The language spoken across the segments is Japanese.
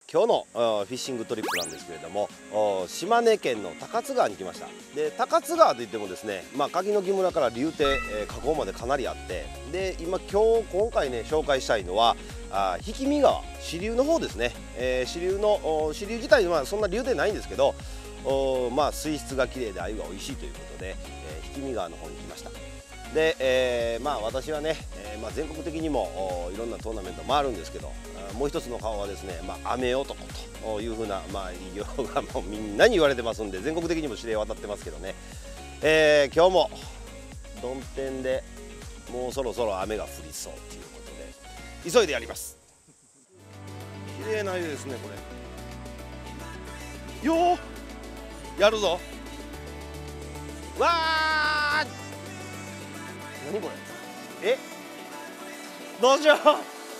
今日のフィッシングトリップなんですけれども、島根県の高津川に来ました。で高津川といってもですね、柿の木村から流堤、河口までかなりあって、で今回ね紹介したいのは引見川、支流の方ですね。支流自体はそんな流堤ないんですけど、水質がきれいで鮎が美味しいということで、引見川の方に来ました。で、私はね、全国的にもいろんなトーナメント回るんですけど、もう一つの顔はですね、雨男というふうな、異名がもうみんなに言われてますんで、全国的にも知れ渡ってますけどね、今日も曇天でもうそろそろ雨が降りそうということで急いでやります。綺麗な湯ですねこれ。よーやるぞ。わー何これ。どうしよう。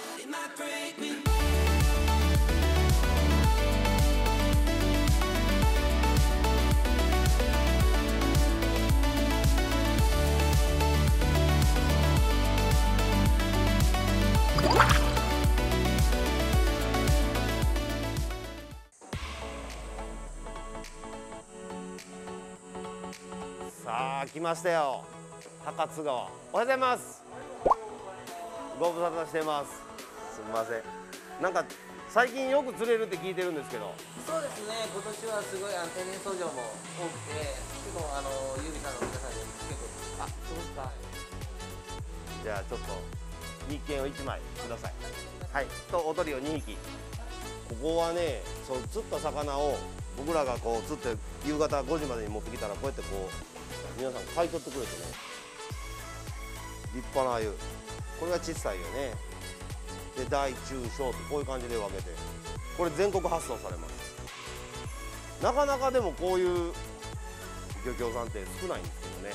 さあ来ましたよ、高津川。おはようございます。ご無沙汰してます。すみません。なんか最近よく釣れるって聞いてるんですけど。 そうですね。今年はすごい天然操業も多くて、結構ユービさんの皆さんに結構そうですか。 じゃあちょっと日券を1枚ください。はい。とおとりを2匹。ここはね、その釣った魚を僕らがこう釣って夕方5時までに持ってきたらこうやってこう皆さん買い取ってくれてね。立派な鮎。これが小さいよね。で大中小とこういう感じで分けて、これ全国発送されます。なかなかでもこういう漁協さんって少ないんですけどね。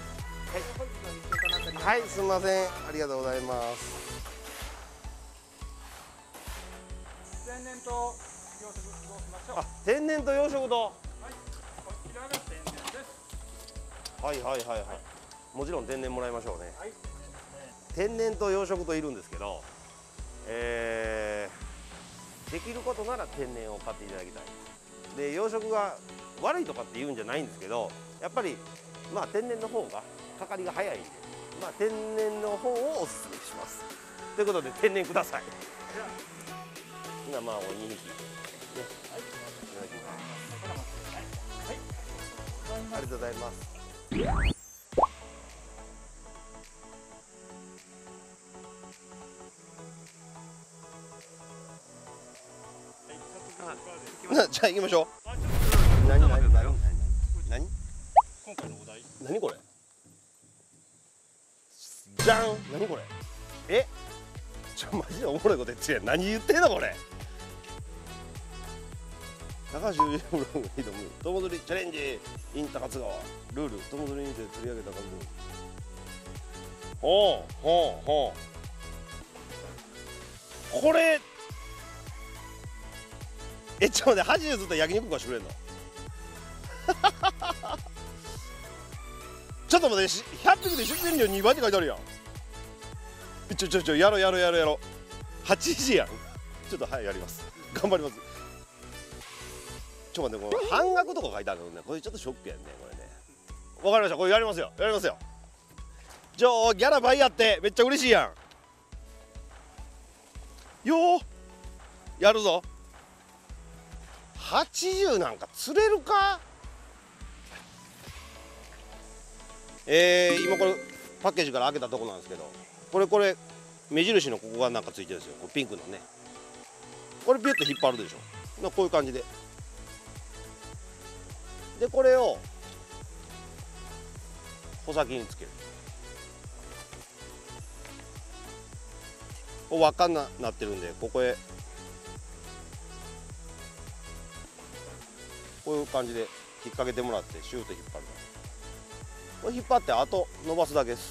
はい、はい、すみません、ありがとうございます。 天然と養殖どうしましょう。 天然と養殖と。 はい、こちらが天然です。 はいはいはいはい。もちろん天然もらいましょうね。 はい。 天然と養殖といるんですけど、できることなら天然を買っていただきたい。で養殖が悪いとかって言うんじゃないんですけど、やっぱり天然の方がかかりが早いんで、天然の方をおすすめします。ということで天然ください。今お2匹、ね、はい、いただきます。ありがとうございます。じゃあ行きましょう。何今回のお題。 何これ。じゃん。何これ。マジでおもろいこと言ってるやん。何言ってんのこれ。高橋優斗が挑む友釣りチャレンジ in 高津川。ルール、友釣りにて釣り上げた数。ほうこれちょっと待って、箸でずっと焼肉食わしてくれんのちょっと待って、100匹で出店料2倍って書いてあるやん。やろう。8時やん。ちょっとはいやります。頑張ります。ちょっと待って、これ半額とか書いてあるのね。これちょっとショックやんねこれね。わかりました。これやりますよ。ギャラ倍やってめっちゃ嬉しいやん。よーやるぞ。80なんか釣れるか。今これパッケージから開けたとこなんですけど、これ目印のここがなんかついてるんですよ。これピンクのね。これピュッと引っ張るでしょ。こういう感じで。でこれを穂先につける。こう輪っかになってるんで、ここへこういう感じで引っ掛けてもらってシュート引っ張る。これ引っ張ってあと伸ばすだけです。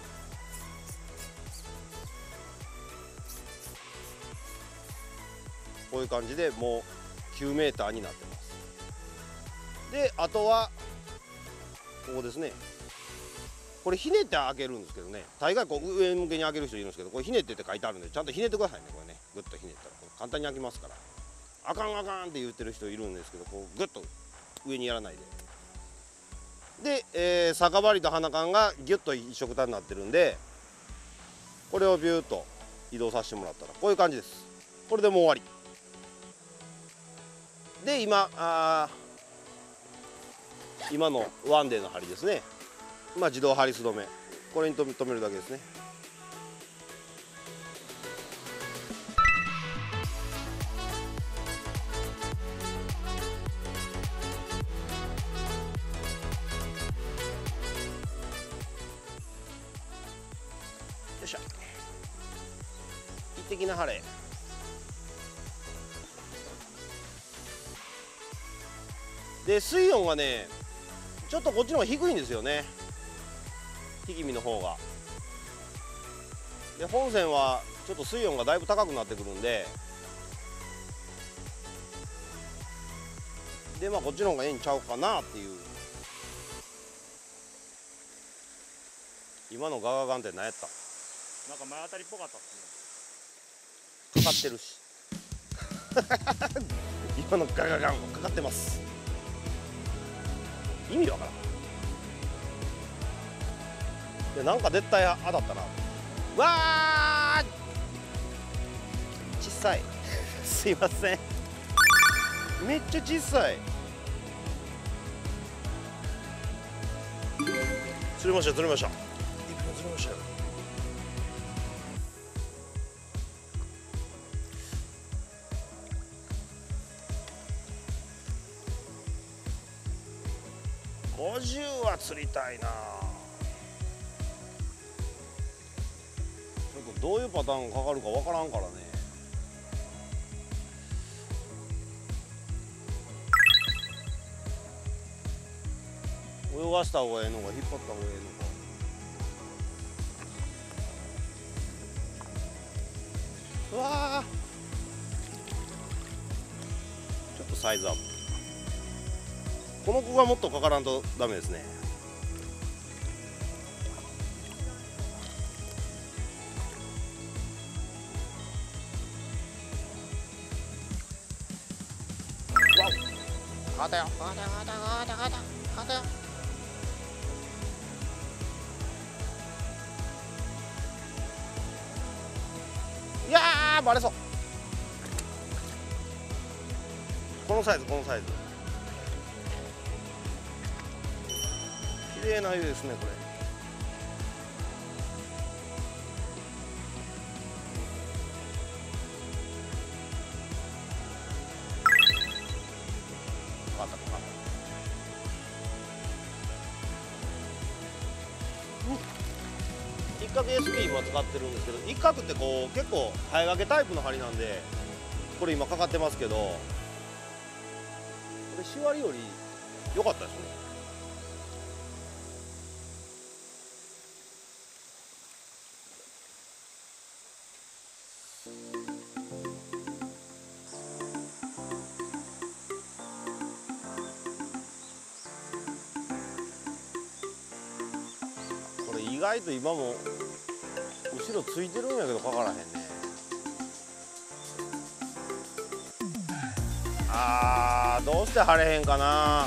こういう感じでもう9メーターになってます。であとはここですね。これひねって開けるんですけどね、大概こう上向けに開ける人いるんですけど、これひねってって書いてあるんでちゃんとひねってくださいね。これねグッとひねったら簡単に開きますから。 あかんあかんって言ってる人いるんですけど、こうグッと上にやらないで。で、酒張りと鼻缶がギュッと一緒くたになってるんで、これをビューッと移動させてもらったらこういう感じです。これでもう終わりで、今のワンデーの針ですね。自動ハリス止め、これに止めるだけですね。よっしゃ、一滴な晴れ。で、水温がねちょっとこっちの方が低いんですよね、ひき身の方が。で、本線はちょっと水温がだいぶ高くなってくるんで、でこっちの方がええんちゃうかなっていう。今のガガガンって何やった？ なんか前当たりっぽかったっすかかってるし今のガガガンもかかってます。意味わからん。で、なんか絶対当たったな。わー、小さいすいません、めっちゃ小さい。釣れました釣れました、一本釣れましたよ。50は釣りたいな。ちょっとどういうパターンかかるかわからんからね。泳がした方がええのか引っ張った方がええのか。うわー、ちょっとサイズアップ。この子がもっとかからんとダメですね。わお、かかったよかかったよかかったよかかったよかかったよ。いやー、バレそう。このサイズこのサイズ、綺麗な湯ですねこれ。分かった分かった。一角 SP 今使ってるんですけど、一角ってこう結構早掛けタイプの針なんで、これ今かかってますけど、これシワリより良かったですね。これ意外と今も後ろついてるんやけどかからへんね。どうして晴れへんかな。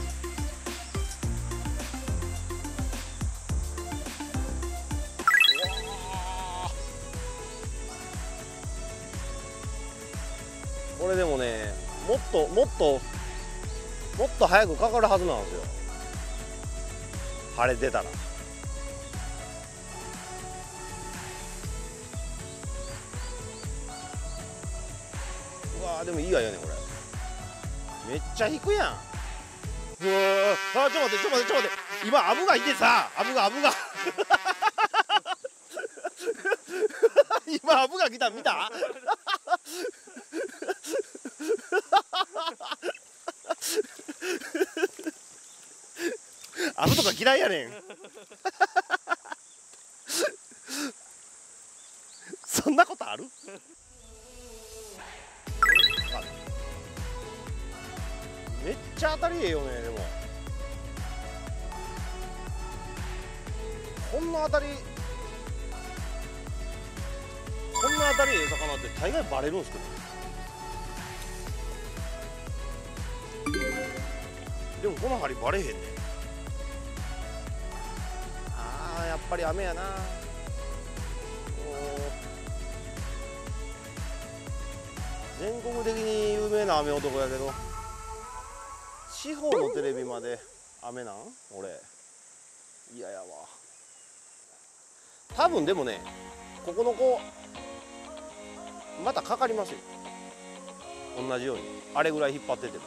これでもね、もっと早くかかるはずなんですよ、晴れてたら。うわー、でもいいやねこれ。めっちゃ引くやん。うわー、ちょっと待ってちょっと待ってちょっと待って、今アブがいてさ、アブが今アブが来た、見たアブとか嫌いやねんそんなことある？めっちゃ当たりええよね。でもこんな当たりええ魚って大概バレるんですけど、 でもこの針バレへんねん。あーやっぱり雨やな。全国的に有名な雨男やけど、地方のテレビまで雨なん俺嫌やわ。多分でもね、ここの子またかかりますよ、同じように。あれぐらい引っ張ってても。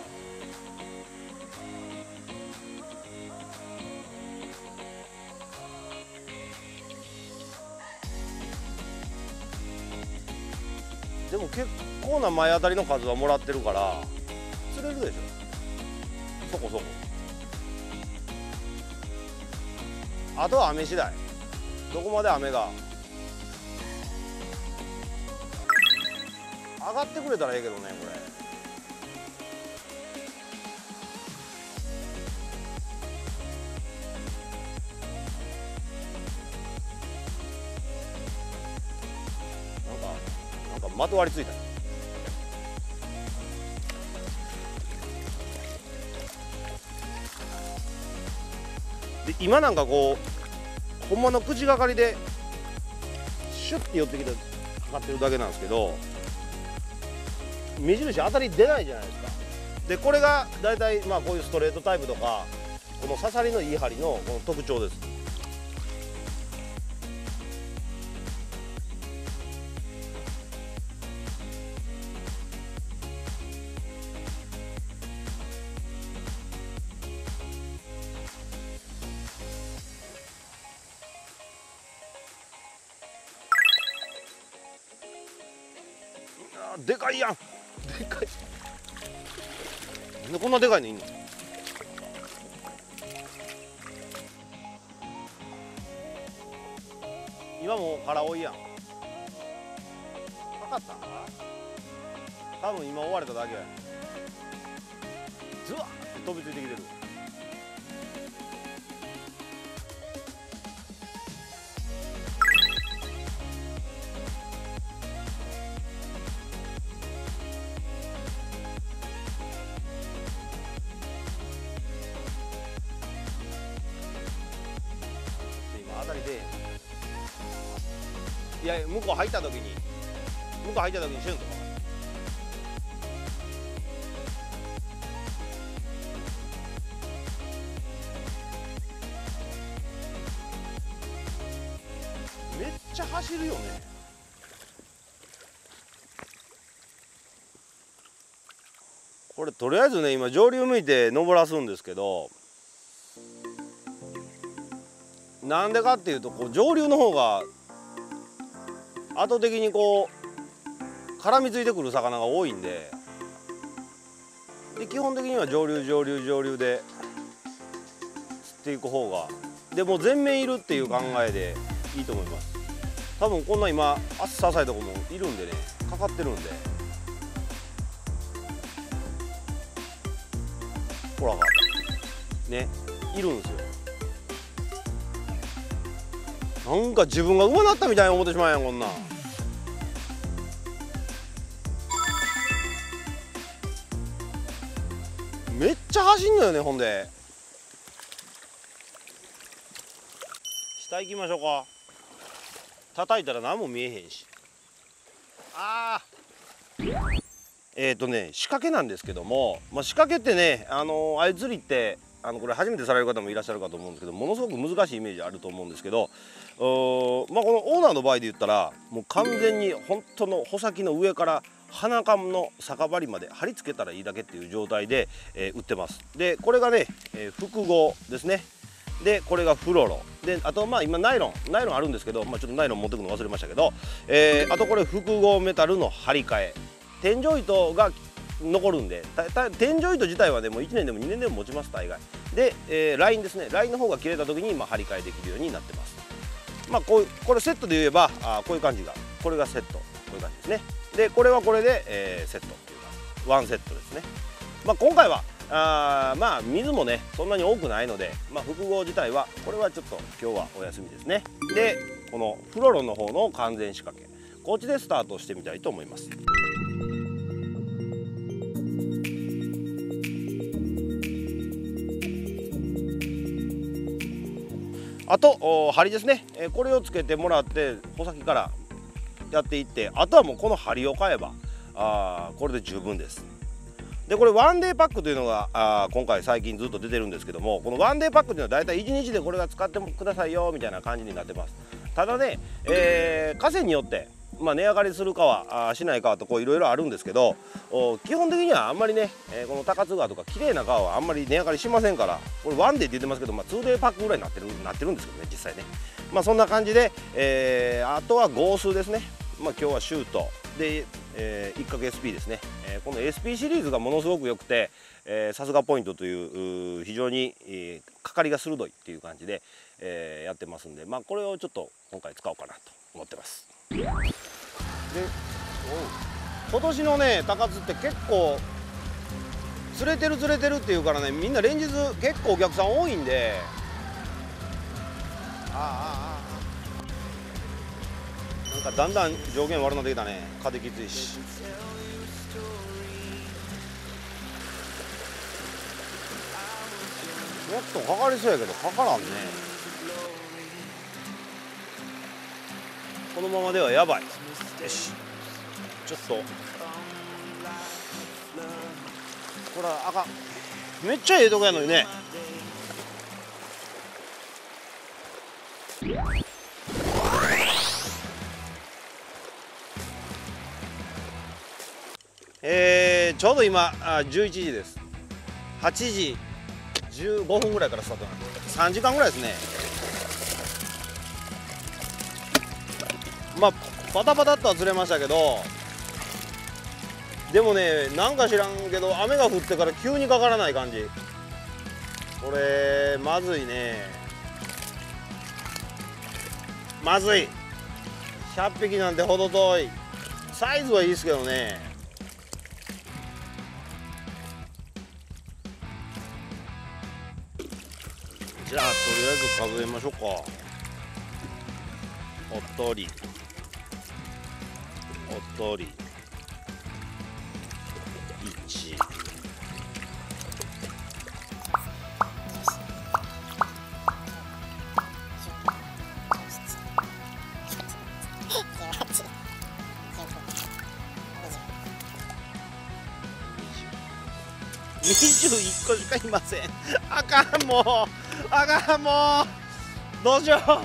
でも結構な前当たりの数はもらってるから釣れるでしょ、そこそこ。あとは雨次第、どこまで雨が上がってくれたらええけどね。これなんかまとわりついた。で今なんかこうほんまの口がかりでシュッて寄ってきてかかってるだけなんですけど、目印当たり出ないじゃないですか。でこれがだいたいまあこういうストレートタイプとかこの刺さりのいい針のこの特徴です。でかいやん、でかい。なんでこんなでかいのいんの。今もう空追いやん。かかったんか、多分今追われただけや。ズワッって飛びついてきてる。当たりで、いや向こう入った時にシュンとか。めっちゃ走るよね。これとりあえずね今上流向いて登らすんですけど、なんでかっていうとこう上流の方が圧倒的にこう絡みついてくる魚が多いんで、基本的には上流で釣っていく方が、でもう全面いるっていう考えでいいと思います。多分こんな今足浅いとこもいるんでね、かかってるんで、ほらね、いるんですよ。なんか自分が上なったみたいに思ってしまうやんこんなん。めっちゃ走んのよね。ほんで下行きましょうか。叩いたら何も見えへんし。あ仕掛けなんですけども、仕掛けってね、鮎釣りってこれ初めてされる方もいらっしゃるかと思うんですけど、ものすごく難しいイメージあると思うんですけど、このオーナーの場合で言ったらもう完全に本当の穂先の上から鼻かむの酒針まで貼り付けたらいいだけっていう状態で、売ってます。でこれがね、複合ですね。でこれがフロロで、あと今ナイロンあるんですけど、ちょっとナイロン持ってくの忘れましたけど、あとこれ複合メタルの張り替え、天井糸が残るんで、天井糸自体はねもう1年でも2年でも持ちます、大概で。ラインですね、ラインの方が切れた時に張り替えできるようになってます。これセットで言えばこういう感じが、これがセット、こういう感じですね。でこれはこれで、セットっていうかワンセットですね。今回は水もねそんなに多くないので、複合自体はこれはちょっと今日はお休みですね。でこのフロロの方の完全仕掛け、こっちでスタートしてみたいと思います。 あと針ですね、これをつけてもらって穂先からやっていって、あとはもうこの針を買えばこれで十分です。でこれワンデーパックというのが今回最近ずっと出てるんですけども、このワンデーパックというのはだいたい1日でこれが使ってくださいよみたいな感じになってます。ただね、河川によって値上がりするかはしないかはといろいろあるんですけど、基本的にはあんまりね、この高津川とか綺麗な川はあんまり値上がりしませんから、これワンデーって言ってますけど、2デーパックぐらいになってるんですけどね、実際ね。そんな感じで、あとは号数ですね。今日はシュートで、一角 SP ですね。この SP シリーズがものすごく良くて、さすがポイントという非常にかかりが鋭いっていう感じで、やってますんで、これをちょっと今回使おうかなと思ってます。で今年のね高津って結構釣れてるっていうからね、みんな連日結構お客さん多いんで、なんかだんだん上限悪なってきたね。風きついし。もっとかかりそうやけどかからんね。このままではやばい。よし、ちょっとこれはあかん。めっちゃええとこやのにね。ちょうど今11時です。8時15分ぐらいからスタートなんです。3時間ぐらいですね。パタパタっとは釣れましたけど、でもね、なんか知らんけど雨が降ってから急にかからない感じ。これまずいね。まずい。100匹なんて程遠い。サイズはいいですけどね。じゃあとりあえず数えましょうか。おっとりおっとり1、21個しかいません。あかん、もうあかん、もうどうしよう。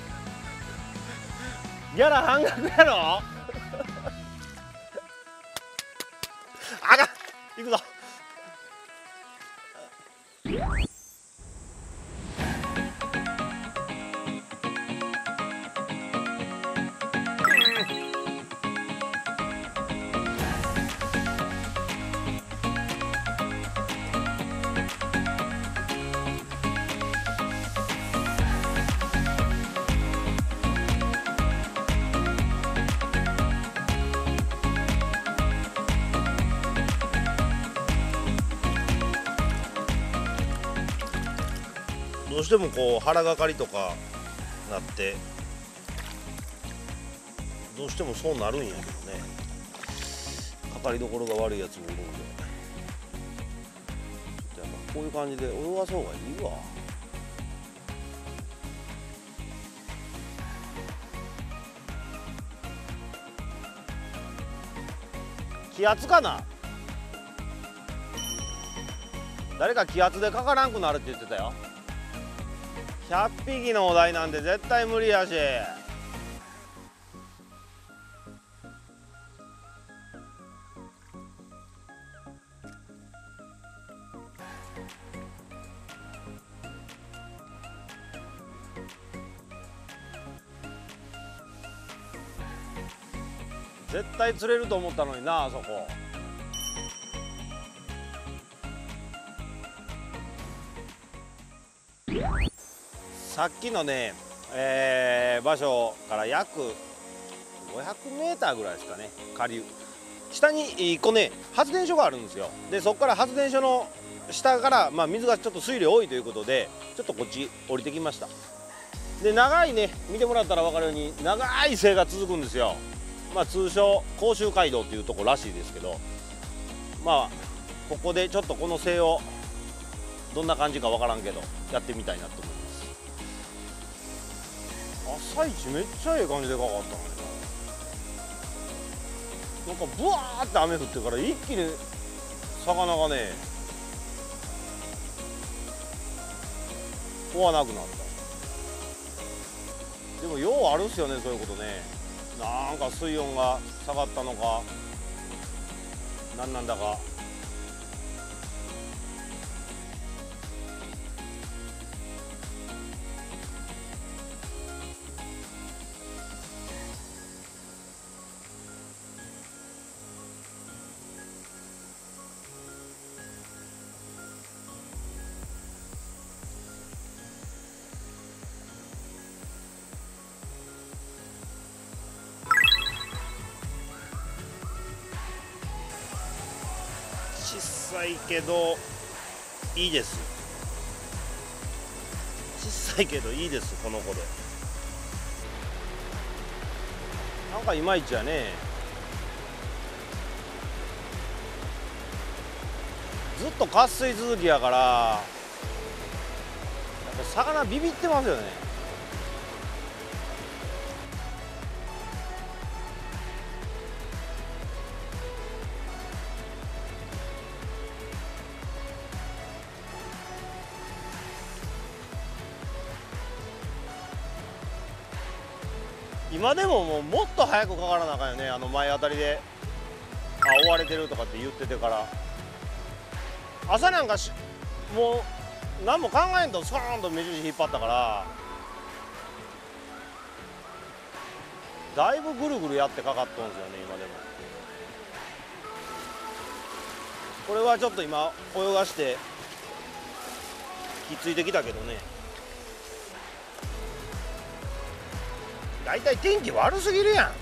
ギャラ半額やろ。あかん、行くぞ。どうしてもこう腹がかりとかなってどうしてもそうなるんやけどね。かかりどころが悪いやつもいるんで、ちょっとやっぱこういう感じで泳がす方がいいわ。気圧かな。誰か気圧でかからんくなるって言ってたよ。100匹のお題なんて絶対無理やし。絶対釣れると思ったのにな、あそこ。さっきのね、場所から約500メーターぐらいですかね、下流。下に1個ね、発電所があるんですよ。で、そこから発電所の下から、水がちょっと水量多いということで、ちょっとこっち降りてきました。で、長いね、見てもらったら分かるように、長い瀬が続くんですよ。通称甲州街道っていうとこらしいですけど、ここでちょっとこの瀬をどんな感じか分からんけどやってみたいなと思います。 朝一めっちゃええ感じでかかったのにな。なんかブワーって雨降ってから一気に魚がね追わなくなった。でもようあるっすよね、そういうことね。なんか水温が下がったのか何なんだか。小さいけどいいです。小さいけどいいです。この子でなんかいまいちやね。ずっと渇水続きやからやっぱ魚ビビってますよね。今でももっと早くかからなあかんよね。あの前あたりで追われてるとかって言っててから朝なんかもう何も考えんとスコーンと目印引っ張ったからだいぶぐるぐるやってかかっとんですよね。今でもこれはちょっと今泳がしてひっついてきたけどね。だいたい天気悪すぎるやん。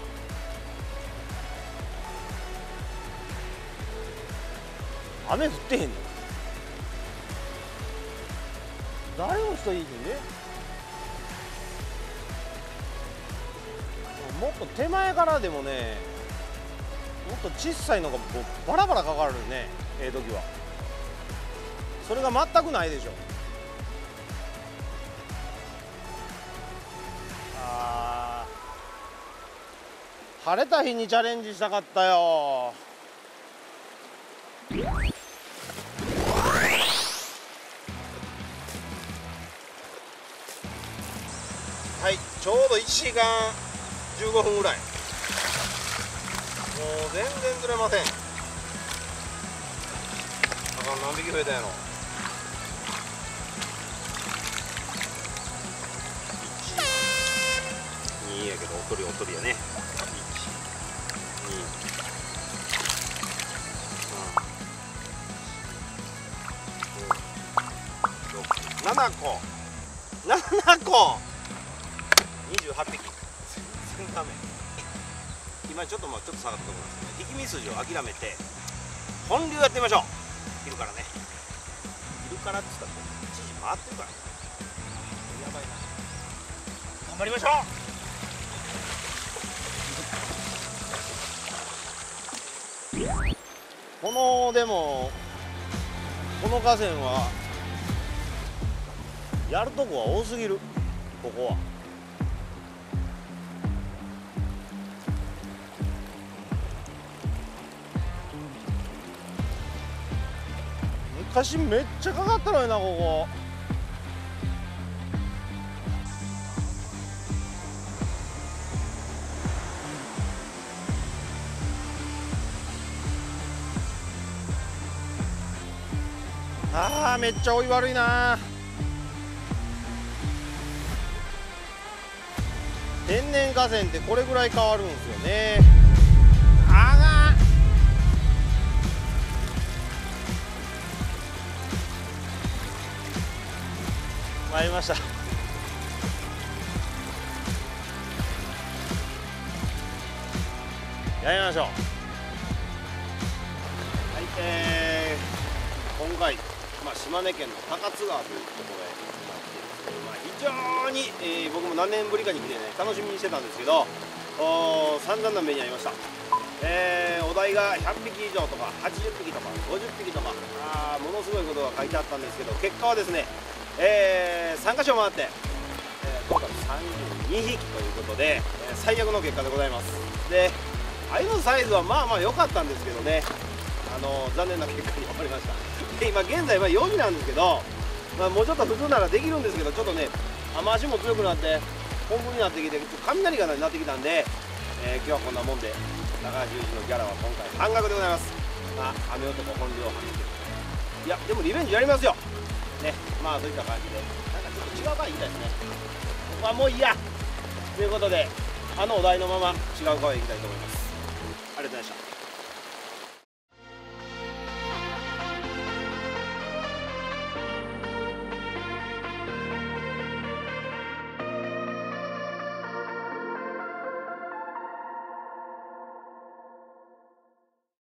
雨降ってへんの誰も人いいひんね。もっと手前からでもねもっと小さいのがもうバラバラかかるね。時はそれが全くないでしょ。晴れた日にチャレンジしたかったよ。はい、ちょうど1時間15分ぐらい。もう全然釣れません。何匹増えたんやろ。1、2やけどおとりやね。7個28匹全然ダメ。今ちょっと下がったところなんですけど、力み筋を諦めて本流やってみましょう。昼からね。昼からって言ったら1時回ってるからね。やばいな。頑張りましょう。でもこの河川はやるとこは多すぎる。ここは昔めっちゃかかったのにな。ここめっちゃ追い悪いな。天然河川ってこれぐらい変わるんですよね。参りました。やりましょう。はい、今回、島根県の高津川というところへ非常に、僕も何年ぶりかに来てね楽しみにしてたんですけど散々な目に遭いました。お題が100匹以上とか80匹とか50匹とかものすごいことが書いてあったんですけど、結果はですね、3カ所回って、 トータル32匹ということで、最悪の結果でございます。で鮎のサイズはまあまあ良かったんですけどね、残念な結果に終わりました。で今現在4時なんですけど、もうちょっと普通ならできるんですけど、ちょっとね雨足も強くなって本降りになってきて雷が鳴ってきたんで、今日はこんなもんで高橋祐二のギャラは今回半額でございます。雨男本領発揮。いやでもリベンジやりますよね。まあそういった感じでなんかちょっと違う場合言いたいですね。ここはもういいやということで、お題のまま違う川へ行きたいと思います。ありがとうございました。